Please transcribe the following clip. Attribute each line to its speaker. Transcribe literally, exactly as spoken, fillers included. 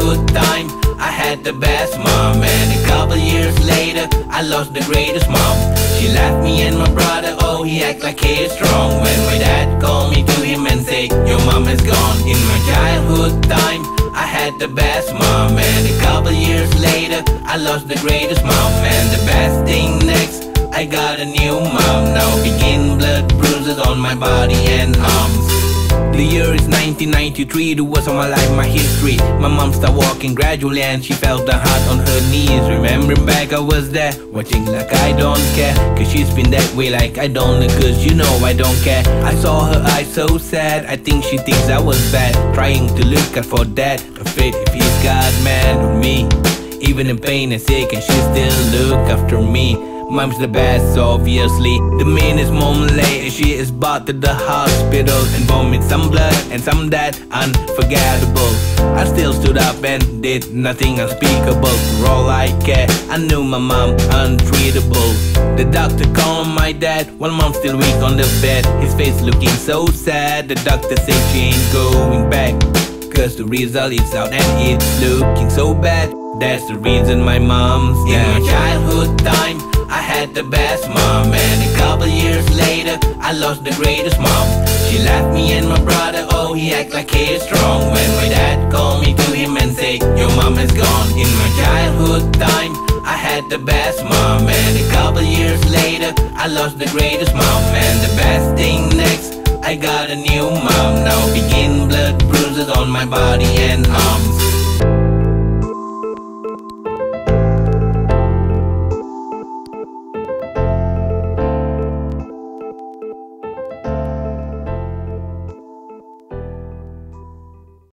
Speaker 1: childhood time, I had the best mom. And a couple years later, I lost the greatest mom. She left me and my brother, oh he act like he is strong. When my dad called me to him and say, your mom is gone. In my childhood time, I had the best mom. And a couple years later, I lost the greatest mom. And the best thing next, I got a new mom. Now begin blood bruises on my body and arms. The year is nineteen ninety-three, the worst of my life, my history. My mom started walking gradually and she felt the heart on her knees. Remembering back I was there, watching like I don't care. Cause she's been that way like I don't know, cause you know I don't care. I saw her eyes so sad, I think she thinks I was bad. Trying to look out for that, afraid if he's God man on me. Even in pain and sick and she still look after me. Mom's the best, obviously. The meanest moment later, she is brought to the hospital and vomit some blood and some that unforgettable. I still stood up and did nothing unspeakable. For all I care, I knew my mom untreatable. The doctor called my dad while mom's still weak on the bed. His face looking so sad. The doctor said she ain't going back, cause the result is out and it's looking so bad. That's the reason my mom's dead. In my childhood time, I had the best mom. And a couple years later, I lost the greatest mom. She left me and my brother, oh he act like he is strong. When my dad called me to him and say, your mom is gone. In my childhood time, I had the best mom. And a couple years later, I lost the greatest mom. And the best thing next, I got a new mom. Now begin blood bruises on my body and arms.